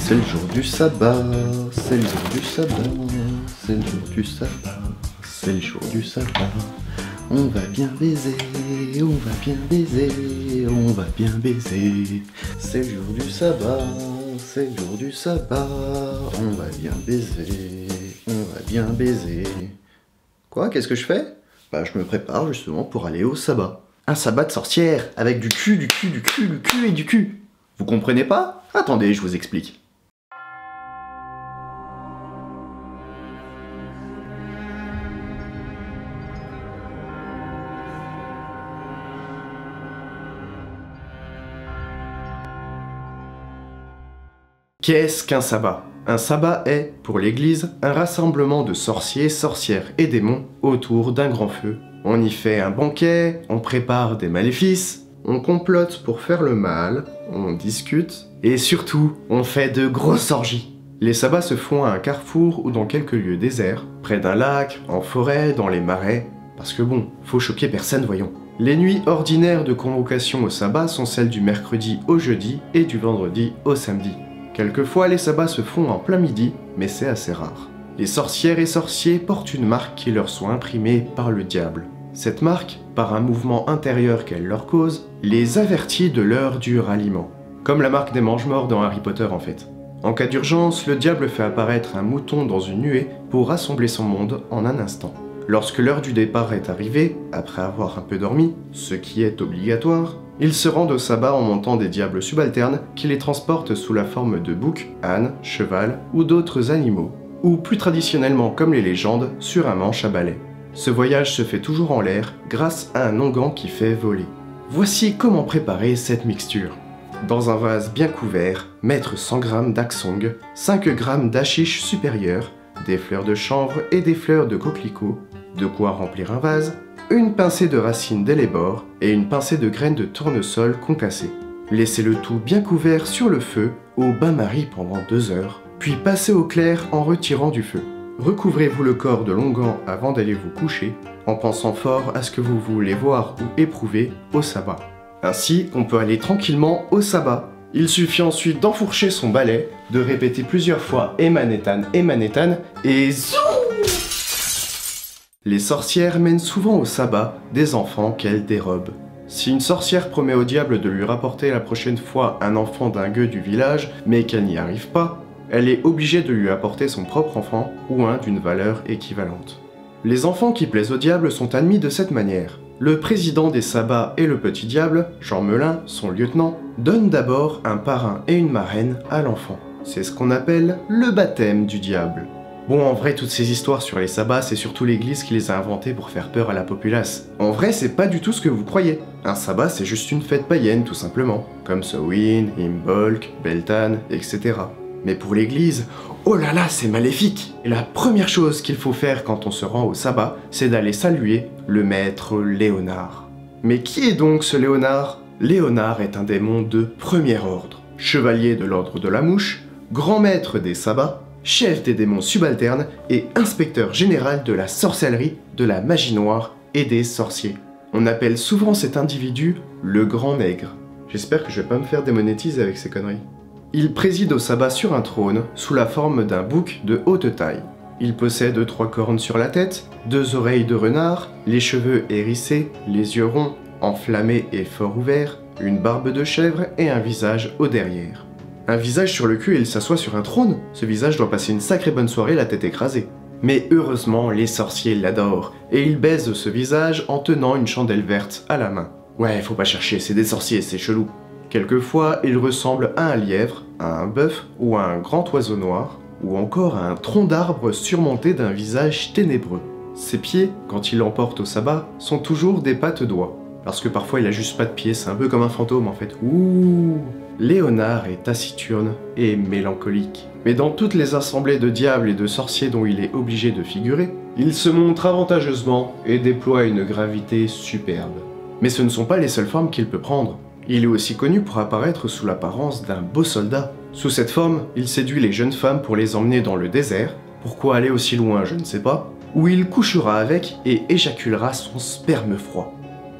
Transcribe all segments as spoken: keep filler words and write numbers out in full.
C'est le jour du sabbat, c'est le jour du sabbat, c'est le jour du sabbat, c'est le jour du sabbat. On va bien baiser, on va bien baiser, on va bien baiser. C'est le jour du sabbat, c'est le jour du sabbat, on va bien baiser, on va bien baiser. Quoi, qu'est-ce que je fais? Bah je me prépare justement pour aller au sabbat. Un sabbat de sorcière, avec du cul, du cul, du cul, du cul et du cul. Vous comprenez pas? Attendez, je vous explique. Qu'est-ce qu'un sabbat? Un sabbat est, pour l'Église, un rassemblement de sorciers, sorcières et démons autour d'un grand feu. On y fait un banquet, on prépare des maléfices, on complote pour faire le mal, on discute, et surtout, on fait de grosses orgies. Les sabbats se font à un carrefour ou dans quelques lieux déserts, près d'un lac, en forêt, dans les marais, parce que bon, faut choquer personne, voyons. Les nuits ordinaires de convocation au sabbat sont celles du mercredi au jeudi et du vendredi au samedi. Quelquefois, les sabbats se font en plein midi, mais c'est assez rare. Les sorcières et sorciers portent une marque qui leur soit imprimée par le diable. Cette marque, par un mouvement intérieur qu'elle leur cause, les avertit de l'heure du ralliement. Comme la marque des mange-morts dans Harry Potter en fait. En cas d'urgence, le diable fait apparaître un mouton dans une nuée pour rassembler son monde en un instant. Lorsque l'heure du départ est arrivée, après avoir un peu dormi, ce qui est obligatoire, ils se rendent au sabbat en montant des diables subalternes qui les transportent sous la forme de boucs, ânes, cheval ou d'autres animaux, ou plus traditionnellement comme les légendes, sur un manche à balai. Ce voyage se fait toujours en l'air grâce à un onguent qui fait voler. Voici comment préparer cette mixture. Dans un vase bien couvert, mettre cent grammes d'aksong, cinq grammes d'ashish supérieur, des fleurs de chanvre et des fleurs de coquelicot, de quoi remplir un vase, une pincée de racines d'ellébore et une pincée de graines de tournesol concassées. Laissez le tout bien couvert sur le feu, au bain-marie pendant deux heures, puis passez au clair en retirant du feu. Recouvrez-vous le corps de l'onguent avant d'aller vous coucher, en pensant fort à ce que vous voulez voir ou éprouver au sabbat. Ainsi, on peut aller tranquillement au sabbat. Il suffit ensuite d'enfourcher son balai, de répéter plusieurs fois Emanetan, Emanetan, et zou! Les sorcières mènent souvent au sabbat des enfants qu'elles dérobent. Si une sorcière promet au diable de lui rapporter la prochaine fois un enfant d'un gueux du village, mais qu'elle n'y arrive pas, elle est obligée de lui apporter son propre enfant ou un d'une valeur équivalente. Les enfants qui plaisent au diable sont admis de cette manière. Le président des sabbats et le petit diable, Jean Melin, son lieutenant, donnent d'abord un parrain et une marraine à l'enfant. C'est ce qu'on appelle le baptême du diable. Bon, en vrai, toutes ces histoires sur les sabbats, c'est surtout l'Église qui les a inventées pour faire peur à la populace. En vrai, c'est pas du tout ce que vous croyez. Un sabbat, c'est juste une fête païenne, tout simplement. Comme Samhain, Imbolc, Beltane, et cetera. Mais pour l'Église, oh là là, c'est maléfique! Et la première chose qu'il faut faire quand on se rend au sabbat, c'est d'aller saluer le maître Léonard. Mais qui est donc ce Léonard? Léonard est un démon de premier ordre, chevalier de l'ordre de la mouche, grand maître des sabbats, chef des démons subalternes et inspecteur général de la sorcellerie, de la magie noire et des sorciers. On appelle souvent cet individu le Grand Nègre. J'espère que je vais pas me faire démonétiser avec ces conneries. Il préside au sabbat sur un trône, sous la forme d'un bouc de haute taille. Il possède trois cornes sur la tête, deux oreilles de renard, les cheveux hérissés, les yeux ronds, enflammés et fort ouverts, une barbe de chèvre et un visage au derrière. Un visage sur le cul et il s'assoit sur un trône. Ce visage doit passer une sacrée bonne soirée la tête écrasée. Mais heureusement, les sorciers l'adorent, et ils baisent ce visage en tenant une chandelle verte à la main. Ouais, faut pas chercher, c'est des sorciers, c'est chelou. Quelquefois, il ressemble à un lièvre, à un bœuf ou à un grand oiseau noir, ou encore à un tronc d'arbre surmonté d'un visage ténébreux. Ses pieds, quand il l'emporte au sabbat, sont toujours des pattes d'oie. Parce que parfois il a juste pas de pieds, c'est un peu comme un fantôme en fait. Ouh! Léonard est taciturne et mélancolique. Mais dans toutes les assemblées de diables et de sorciers dont il est obligé de figurer, il se montre avantageusement et déploie une gravité superbe. Mais ce ne sont pas les seules formes qu'il peut prendre. Il est aussi connu pour apparaître sous l'apparence d'un beau soldat. Sous cette forme, il séduit les jeunes femmes pour les emmener dans le désert. Pourquoi aller aussi loin, je ne sais pas. Où il couchera avec et éjaculera son sperme froid.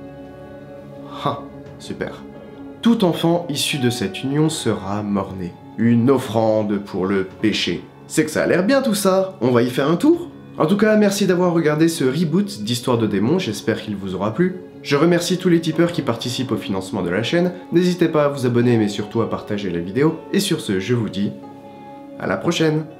Ah, super. Tout enfant issu de cette union sera mort-né. une offrande pour le péché. C'est que ça a l'air bien tout ça, on va y faire un tour? En tout cas, merci d'avoir regardé ce reboot d'Histoire de démons, j'espère qu'il vous aura plu. Je remercie tous les tipeurs qui participent au financement de la chaîne, n'hésitez pas à vous abonner mais surtout à partager la vidéo, et sur ce, je vous dis à la prochaine!